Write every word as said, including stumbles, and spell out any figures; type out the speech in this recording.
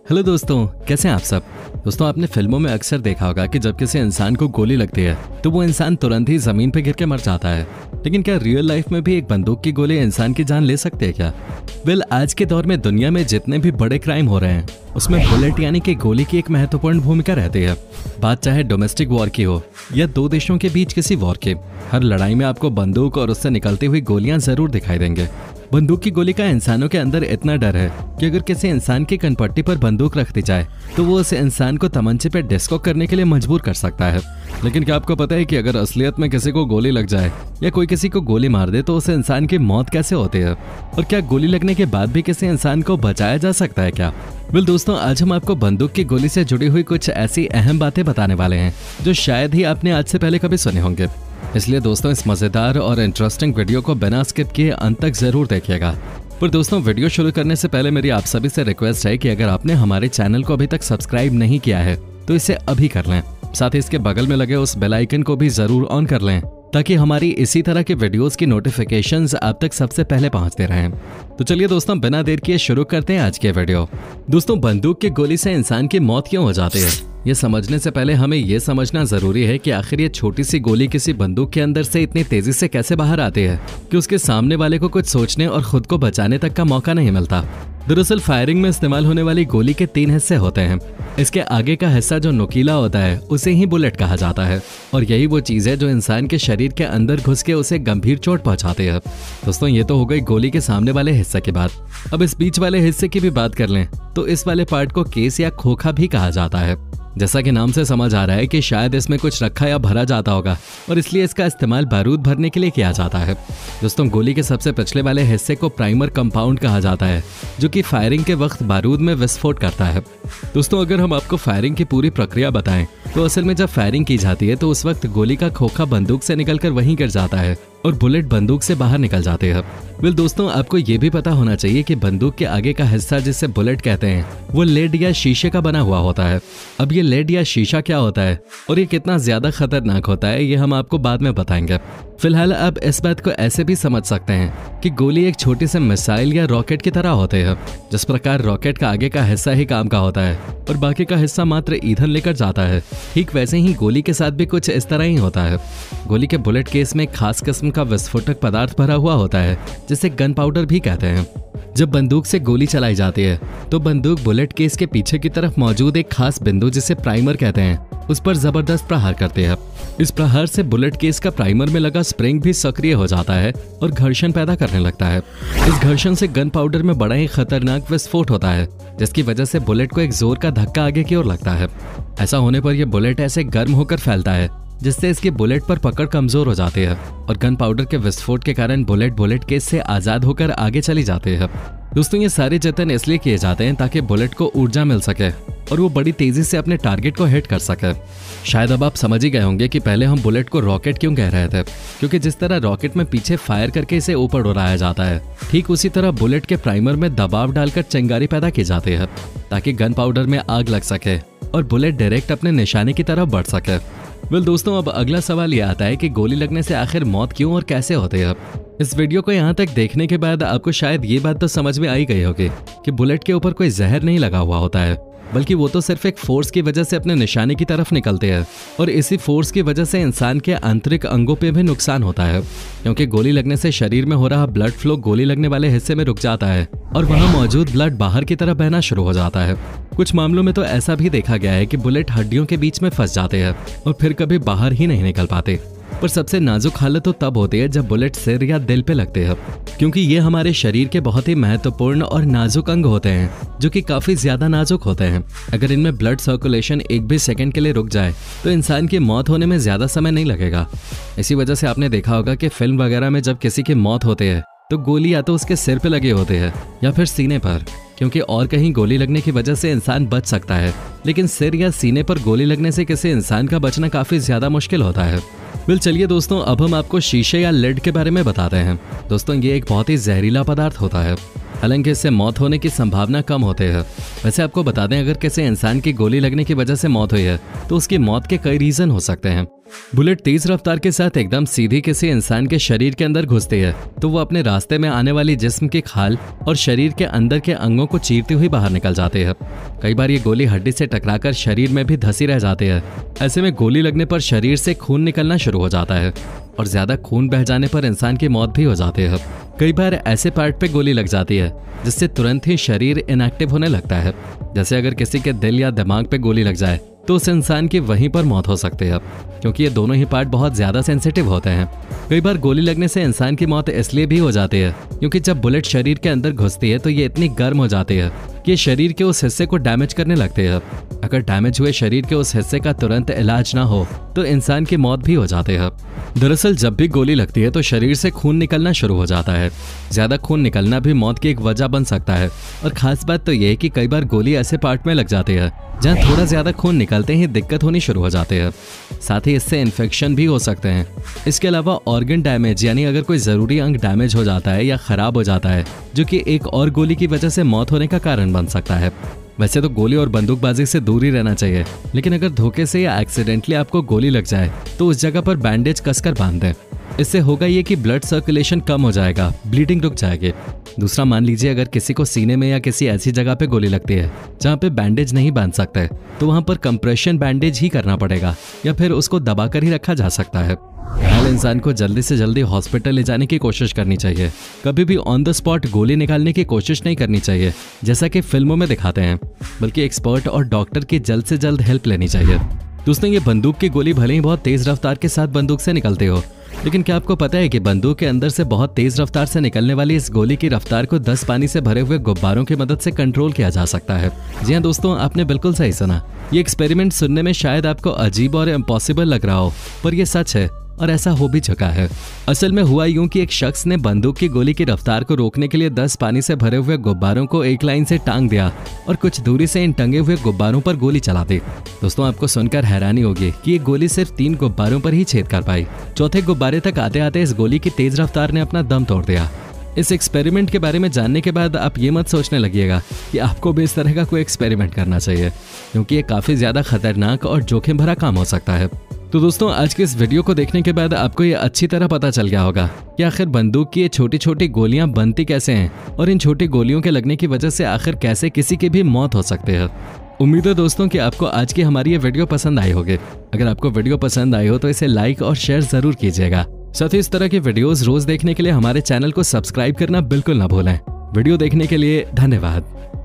Hello दोस्तों, कैसे हैं आप सब। दोस्तों, आपने फिल्मों में अक्सर देखा होगा कि जब किसी इंसान को गोली लगती है तो वो इंसान तुरंत ही जमीन पर गिर के मर जाता है। लेकिन क्या रियल लाइफ में भी एक बंदूक की गोली इंसान की जान ले सकती है क्या? वेल, आज के दौर में दुनिया में जितने भी बड़े क्राइम हो रहे हैं उसमें बुलेट यानी कि गोली की एक महत्वपूर्ण भूमिका रहती है। बात चाहे डोमेस्टिक वॉर की हो या दो देशों के बीच किसी वॉर की, हर लड़ाई में आपको बंदूक और उससे निकलती हुई गोलियां जरूर दिखाई देंगे। बंदूक की गोली का इंसानों के अंदर इतना डर है कि अगर किसी इंसान की कनपट्टी पर बंदूक रख दी जाए तो वो उस इंसान को तमंचे पे डिस्को करने के लिए मजबूर कर सकता है। लेकिन क्या आपको पता है कि अगर असलियत में किसी को गोली लग जाए या कोई किसी को गोली मार दे तो उस इंसान की मौत कैसे होती है? और क्या गोली लगने के बाद भी किसी इंसान को बचाया जा सकता है क्या? वेल दोस्तों, आज हम आपको बंदूक की गोली से जुड़ी हुई कुछ ऐसी अहम बातें बताने वाले हैं जो शायद ही आपने आज से पहले कभी सुने होंगे। इसलिए दोस्तों, इस मजेदार और इंटरेस्टिंग वीडियो को बिना स्किप किए अंत तक जरूर देखिएगा। पर दोस्तों, वीडियो शुरू करने से पहले मेरी आप सभी से रिक्वेस्ट है कि अगर आपने हमारे चैनल को अभी तक सब्सक्राइब नहीं किया है तो इसे अभी कर लें। साथ ही इसके बगल में लगे उस बेल आइकन को भी जरूर ऑन कर लें ताकि हमारी इसी तरह के वीडियोस की नोटिफिकेशंस आप तक सबसे पहले पहुंचते रहें। तो चलिए दोस्तों, बिना देर किए शुरू करते हैं आज के वीडियो। दोस्तों, बंदूक की गोली से इंसान की मौत क्यों हो जाती है, ये समझने से पहले हमें ये समझना जरूरी है कि आखिर ये छोटी सी गोली किसी बंदूक के अंदर से इतनी तेजी से कैसे बाहर आती है कि उसके सामने वाले को कुछ सोचने और खुद को बचाने तक का मौका नहीं मिलता। दरअसल फायरिंग में इस्तेमाल होने वाली गोली के तीन हिस्से होते हैं। इसके आगे का हिस्सा जो नुकीला होता है उसे ही बुलेट कहा जाता है और यही वो चीज है जो इंसान के शरीर के अंदर घुस के उसे गंभीर चोट पहुंचाती है। दोस्तों, ये तो हो गई गोली के सामने वाले हिस्से की बात। अब इस बीच वाले हिस्से की भी बात कर लें तो इस वाले पार्ट को केस या खोखा भी कहा जाता है। जैसा कि नाम से समझ आ रहा है कि शायद इसमें कुछ रखा या भरा जाता होगा और इसलिए इसका इस्तेमाल बारूद भरने के लिए किया जाता है। दोस्तों, गोली के सबसे पिछले वाले हिस्से को प्राइमर कंपाउंड कहा जाता है जो कि फायरिंग के वक्त बारूद में विस्फोट करता है। दोस्तों, अगर हम आपको फायरिंग की पूरी प्रक्रिया बताएं तो असल में जब फायरिंग की जाती है तो उस वक्त गोली का खोखा बंदूक से निकलकर वहीं गिर जाता है और बुलेट बंदूक से बाहर निकल जाते हैं। वेल दोस्तों, आपको ये भी पता होना चाहिए कि बंदूक के आगे का हिस्सा जिसे बुलेट कहते हैं वो लेड या शीशे का बना हुआ होता है। अब ये लेड या शीशा क्या होता है और ये कितना ज्यादा खतरनाक होता है ये हम आपको बाद में बताएंगे। फिलहाल आप इस बात को ऐसे भी समझ सकते हैं कि गोली एक छोटी से मिसाइल या रॉकेट की तरह होते हैं। जिस प्रकार रॉकेट का आगे का हिस्सा ही काम का होता है और बाकी का हिस्सा मात्र ईंधन लेकर जाता है, ठीक वैसे ही गोली के साथ भी कुछ इस तरह ही होता है। गोली के बुलेट केस में खास किस्म का विस्फोटक पदार्थ भरा हुआ होता है जिसे गन पाउडर भी कहते हैं। जब बंदूक से गोली चलाई जाती है तो बंदूक बुलेट केस के पीछे की तरफ मौजूद एक खास बिंदु जिसे प्राइमर कहते हैं उस पर जबरदस्त प्रहार करते हैं। इस प्रहार से बुलेट केस का प्राइमर में लगा स्प्रिंग भी सक्रिय हो जाता है और घर्षण पैदा करने लगता है। इस घर्षण से गन पाउडर में बड़ा ही खतरनाक विस्फोट होता है जिसकी वजह से बुलेट को एक जोर का धक्का आगे की ओर लगता है। ऐसा होने पर यह बुलेट ऐसे गर्म होकर फैलता है जिससे इसकी बुलेट पर पकड़ कमजोर हो जाती है और गन पाउडर के विस्फोट के कारण बुलेट बुलेट केस से आजाद होकर आगे चली जाती है। दोस्तों, ये सारे जतन इसलिए किए जाते हैं ताकि बुलेट को ऊर्जा मिल सके और वो बड़ी तेजी से अपने टारगेट को हिट कर सके। शायद अब आप समझ ही गए होंगे कि पहले हम बुलेट को रॉकेट क्यों कह रहे थे, क्योंकि जिस तरह रॉकेट में पीछे फायर करके इसे ऊपर उड़ाया जाता है, ठीक उसी तरह बुलेट के प्राइमर में दबाव डालकर चिंगारी पैदा की जाती है ताकि गन पाउडर में आग लग सके और बुलेट डायरेक्ट अपने निशाने की तरफ बढ़ सके। वेल दोस्तों, अब अगला सवाल ये आता है कि गोली लगने से आखिर मौत क्यों और कैसे होती है। इस वीडियो को यहाँ तक देखने के बाद आपको शायद ये बात तो समझ में आई गई होगी कि बुलेट के ऊपर कोई जहर नहीं लगा हुआ होता है, बल्कि वो तो सिर्फ एक फोर्स की वजह से अपने निशाने की तरफ निकलते हैं और इसी फोर्स की वजह से इंसान के आंतरिक अंगों पे भी नुकसान होता है, क्योंकि गोली लगने से शरीर में हो रहा ब्लड फ्लो गोली लगने वाले हिस्से में रुक जाता है और वहाँ मौजूद ब्लड बाहर की तरफ बहना शुरू हो जाता है। कुछ मामलों में तो ऐसा भी देखा गया है कि बुलेट हड्डियों के बीच में फंस जाते हैं और फिर कभी बाहर ही नहीं निकल पाते। पर सबसे नाजुक हालत तो तब होती है जब बुलेट सिर या दिल पे लगते हैं, क्योंकि ये हमारे शरीर के बहुत ही महत्वपूर्ण और नाजुक अंग होते हैं जो कि काफी ज्यादा नाजुक होते हैं। अगर इनमें ब्लड सर्कुलेशन एक भी सेकंड के लिए रुक जाए तो इंसान की मौत होने में ज्यादा समय नहीं लगेगा। इसी वजह से आपने देखा होगा कि फिल्म वगैरह में जब किसी की मौत होती है तो गोली या तो उसके सिर पे लगे होते हैं या फिर सीने पर, क्योंकि और कहीं गोली लगने की वजह से इंसान बच सकता है, लेकिन सिर या सीने पर गोली लगने से किसी इंसान का बचना काफी ज्यादा मुश्किल होता है। वेल चलिए दोस्तों, अब हम आपको शीशे या लेड के बारे में बताते हैं। दोस्तों, ये एक बहुत ही जहरीला पदार्थ होता है, हालांकि इससे मौत होने की संभावना कम होती है। वैसे आपको बता दें, अगर किसी इंसान की गोली लगने की वजह से मौत हुई है तो उसकी मौत के कई रीजन हो सकते हैं। बुलेट तेज रफ्तार के साथ एकदम सीधी किसी इंसान के शरीर के अंदर घुसती है तो वो अपने रास्ते में आने वाली जिस्म की खाल और शरीर के अंदर के अंगों को चीरती हुई बाहर निकल जाती है। कई बार ये गोली हड्डी से टकराकर शरीर में भी धंसी रह जाती है। ऐसे में गोली लगने पर शरीर से खून निकलना शुरू हो जाता है और ज्यादा खून बह जाने पर इंसान की मौत भी हो जाती है। कई बार ऐसे पार्ट पे गोली लग जाती है जिससे तुरंत ही शरीर इनएक्टिव होने लगता है। जैसे अगर किसी के दिल या दिमाग पे गोली लग जाए तो उस इंसान की वहीं पर मौत हो सकती है, क्योंकि ये दोनों ही पार्ट बहुत ज्यादा सेंसिटिव होते हैं। कई बार गोली लगने से इंसान की मौत इसलिए भी हो जाती है क्योंकि जब बुलेट शरीर के अंदर घुसती है तो ये इतनी गर्म हो जाती है कि शरीर के उस हिस्से को डैमेज करने लगती है। अगर डैमेज हुए शरीर के उस हिस्से का तुरंत इलाज ना हो तो इंसान की मौत भी हो जाती है। दरअसल जब भी गोली लगती है तो शरीर से खून निकलना शुरू हो जाता है। ज्यादा खून निकलना भी मौत की एक वजह बन सकता है। और खास बात तो ये है कि कई बार गोली ऐसे पार्ट में लग जाती है जहाँ थोड़ा ज्यादा खून निकलते ही दिक्कत होनी शुरू हो जाती है। साथ ही इससे इन्फेक्शन भी हो सकते हैं। इसके अलावा ऑर्गन डैमेज, यानी अगर कोई जरूरी अंग डैमेज हो जाता है या खराब हो जाता है, जो कि एक और गोली की वजह से मौत होने का कारण बन सकता है। वैसे तो गोली और बंदूकबाजी से दूर ही रहना चाहिए, लेकिन अगर धोखे से या एक्सीडेंटली आपको गोली लग जाए तो उस जगह पर बैंडेज कसकर बांध दें। इससे होगा ये कि ब्लड सर्कुलेशन कम हो जाएगा, ब्लीडिंग रुक जाएगी। दूसरा, मान लीजिए अगर किसी को सीने में या किसी ऐसी जगह पे गोली लगती है जहाँ पे बैंडेज नहीं बांध सकते तो वहाँ पर कंप्रेशन बैंडेज ही करना पड़ेगा या फिर उसको दबाकर ही रखा जा सकता है। हर इंसान को जल्दी से जल्दी हॉस्पिटल ले जाने की कोशिश करनी चाहिए। कभी भी ऑन द स्पॉट गोली निकालने की कोशिश नहीं करनी चाहिए जैसा कि फिल्मों में दिखाते हैं, बल्कि एक्सपर्ट और डॉक्टर की जल्द से जल्द हेल्प लेनी चाहिए। दोस्तों, ये बंदूक की गोली भले ही बहुत तेज रफ्तार के साथ बंदूक से निकलती हो, लेकिन क्या आपको पता है कि बंदूक के अंदर से बहुत तेज रफ्तार से निकलने वाली इस गोली की रफ्तार को दस पानी से भरे हुए गुब्बारों की मदद से कंट्रोल किया जा सकता है। जी हाँ दोस्तों, आपने बिल्कुल सही सुना। ये एक्सपेरिमेंट सुनने में शायद आपको अजीब और इम्पॉसिबल लग रहा हो, पर यह सच है और ऐसा हो भी चुका है। असल में हुआ यूं कि एक शख्स ने बंदूक की गोली की रफ्तार को रोकने के लिए दस पानी से भरे हुए गुब्बारों को एक लाइन से टांग दिया और कुछ दूरी से इन टंगे हुए गुब्बारों पर गोली चला दी। दोस्तों, आपको सुनकर हैरानी होगी कि ये गोली सिर्फ तीन गुब्बारों पर ही छेद कर पाई। चौथे गुब्बारे तक आते आते इस गोली की तेज रफ्तार ने अपना दम तोड़ दिया। इस एक्सपेरिमेंट के बारे में जानने के बाद आप ये मत सोचने लगिएगा कि आपको भी इस तरह का कोई एक्सपेरिमेंट करना चाहिए, क्योंकि ये काफी ज्यादा खतरनाक और जोखिम भरा काम हो सकता है। तो दोस्तों, आज के इस वीडियो को देखने के बाद आपको ये अच्छी तरह पता चल गया होगा कि आखिर बंदूक की ये छोटी छोटी गोलियां बनती कैसे हैं और इन छोटी गोलियों के लगने की वजह से आखिर कैसे किसी की भी मौत हो सकती है। उम्मीद है दोस्तों कि आपको आज की हमारी ये वीडियो पसंद आई होगी। अगर आपको वीडियो पसंद आई हो तो इसे लाइक और शेयर जरूर कीजिएगा। साथ ही इस तरह के वीडियोस रोज देखने के लिए हमारे चैनल को सब्सक्राइब करना बिल्कुल ना भूलें। वीडियो देखने के लिए धन्यवाद।